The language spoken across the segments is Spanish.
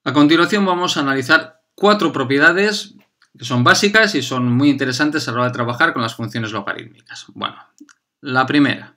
A continuación vamos a analizar 4 propiedades que son básicas y son muy interesantes a la hora de trabajar con las funciones logarítmicas. Bueno, la primera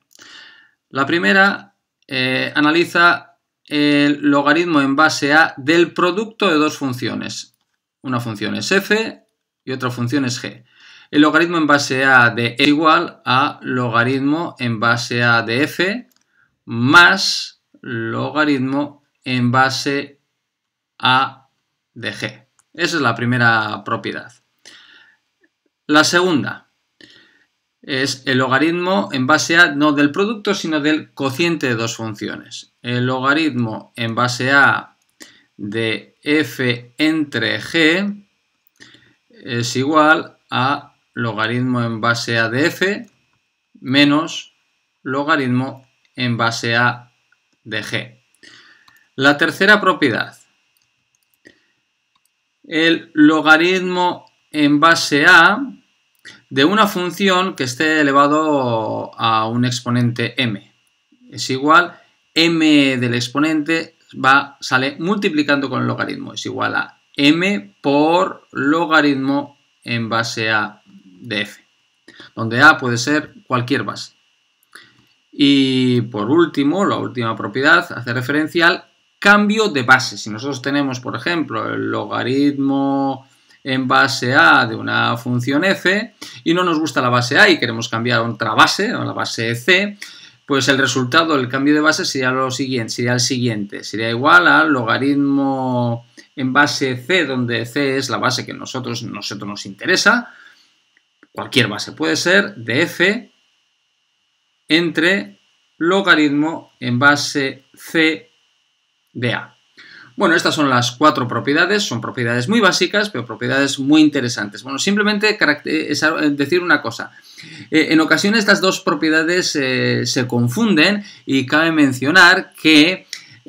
analiza el logaritmo en base a del producto de dos funciones. Una función es f y otra función es g. El logaritmo en base a de es igual a logaritmo en base a de f más logaritmo en base a de g. Esa es la primera propiedad. La segunda es el logaritmo en base a, no del producto, sino del cociente de dos funciones. El logaritmo en base a de f entre g es igual a logaritmo en base a de f menos logaritmo en base a de g. La tercera propiedad, el logaritmo en base a de una función que esté elevado a un exponente m. Es igual, m del exponente sale multiplicando con el logaritmo. Es igual a m por logaritmo en base a de f, donde a puede ser cualquier base. Y por último, la última propiedad hace referencia al cambio de base. Si nosotros tenemos, por ejemplo, el logaritmo en base a de una función f y no nos gusta la base a y queremos cambiar a otra base, a la base c, pues el resultado del cambio de base sería el siguiente. Sería igual al logaritmo en base c, donde c es la base que a nosotros nos interesa. Cualquier base puede ser de f entre logaritmo en base c de a. Bueno, estas son las 4 propiedades, son propiedades muy básicas, pero propiedades muy interesantes. Bueno, simplemente es decir una cosa. En ocasiones estas dos propiedades se confunden y cabe mencionar que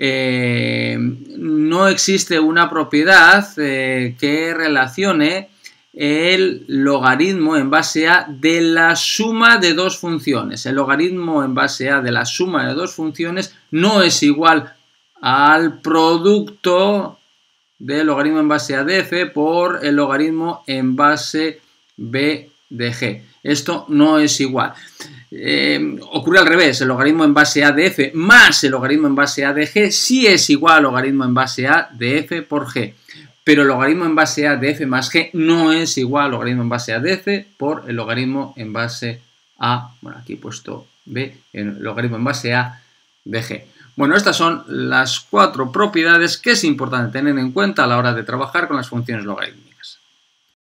no existe una propiedad que relacione el logaritmo en base a de la suma de dos funciones. El logaritmo en base a de la suma de dos funciones no es igual al producto del logaritmo en base a de f por el logaritmo en base b de g. Esto no es igual. Ocurre al revés, el logaritmo en base a de f más el logaritmo en base a de g sí es igual al logaritmo en base a de f por g. Pero el logaritmo en base a de f más g no es igual al logaritmo en base a de f por el logaritmo en base a, bueno, aquí he puesto b, el logaritmo en base a de g. Bueno, estas son las 4 propiedades que es importante tener en cuenta a la hora de trabajar con las funciones logarítmicas.